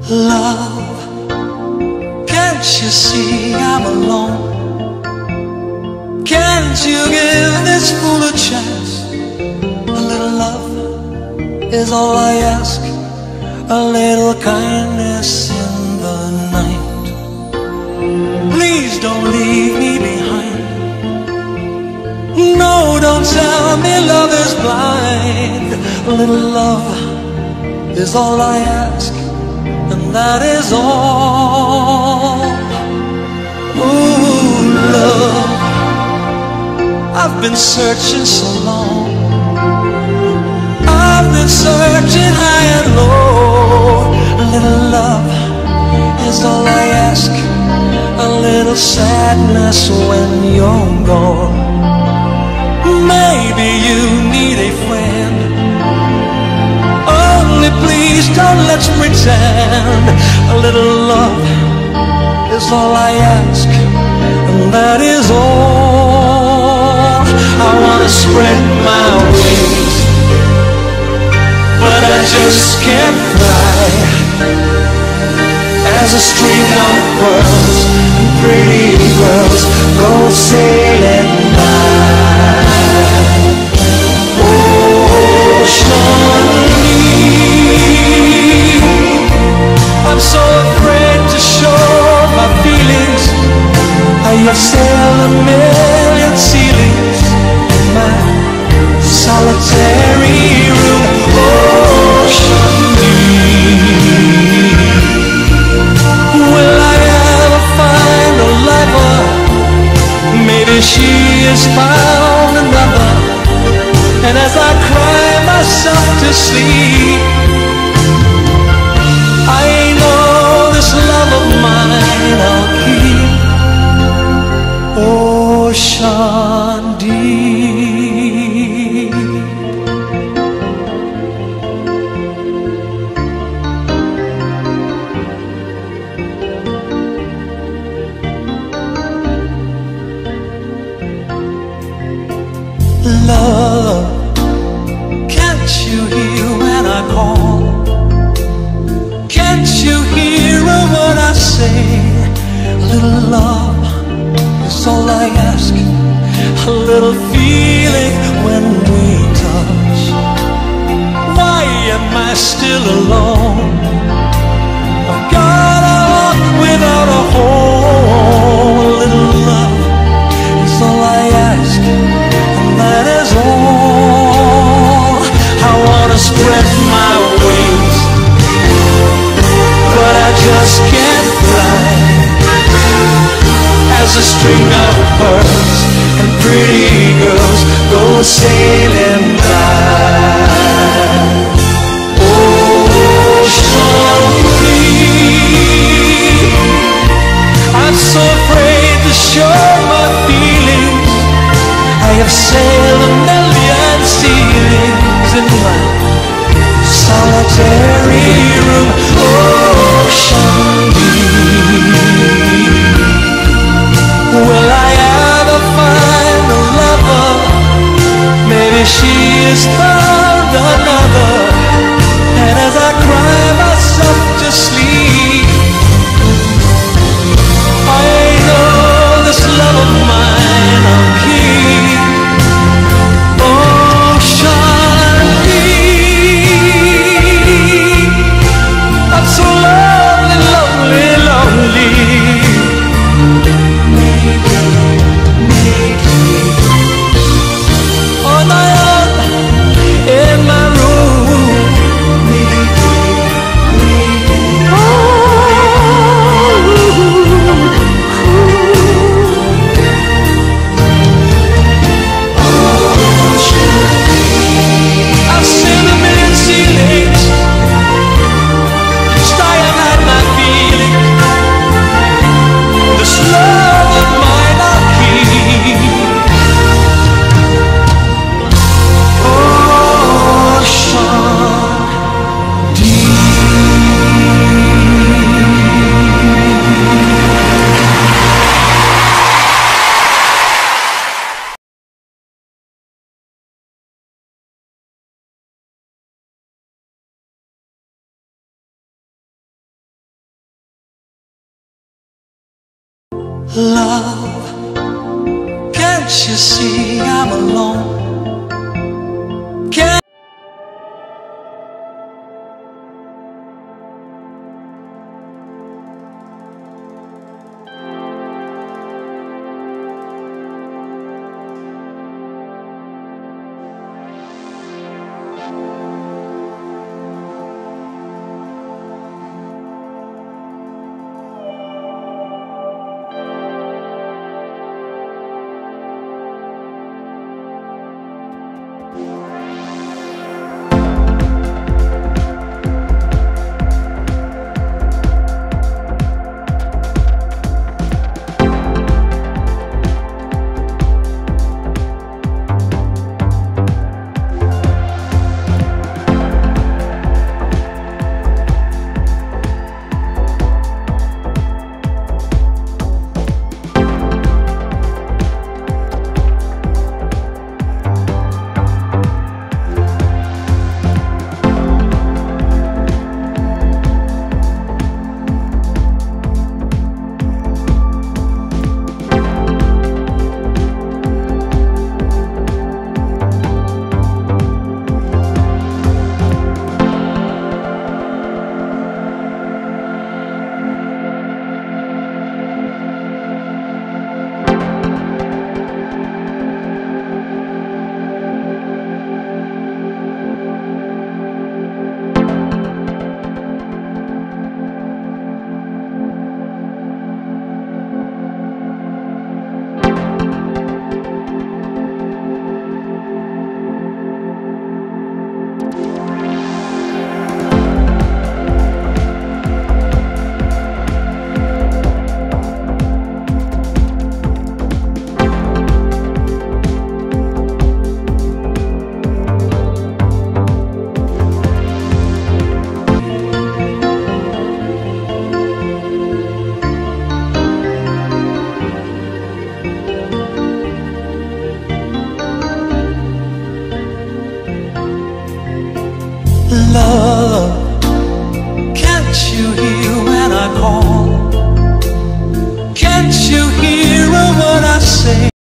Love, can't you see I'm alone? Can't you give this fool a chance? A little love is all I ask, a little kindness in the night. Please don't leave me behind. No, don't tell me love is blind. A little love is all I ask, and that is all. Ooh, love, I've been searching so long. I've been searching high and low. A little love is all I ask, a little sadness when you're gone. Maybe you need a friend, only please don't let's pretend. A little love is all I ask, and that is all. I wanna spread my wings, but I just can't fly. As a string of pearls and pretty girls go sailing by. I'm so afraid to show my feelings. I have sailed a million ceilings in my solitary room. Ocean deep. Will I ever find a lover? Maybe she has found another. And as I cry myself to sleep, I know this love of mine I'll keep. Ocean deep. Love, can't you hear when I call? Can't you hear what I say? A little love is all I ask, a little feeling when we touch. Why am I still alone? I've gotta walk without a home. A little love is all I ask, and that is all. I wanna spread my wings, but I just can't fly. As a string of pearls and pretty girls go sailing by. Ocean deep. I'm so afraid to show my feelings. I have sailed a million ceilings in my solitary room. Ocean deep. Will I ever find a lover? Maybe she Love, can't you see I'm alone? Can't love, can't you hear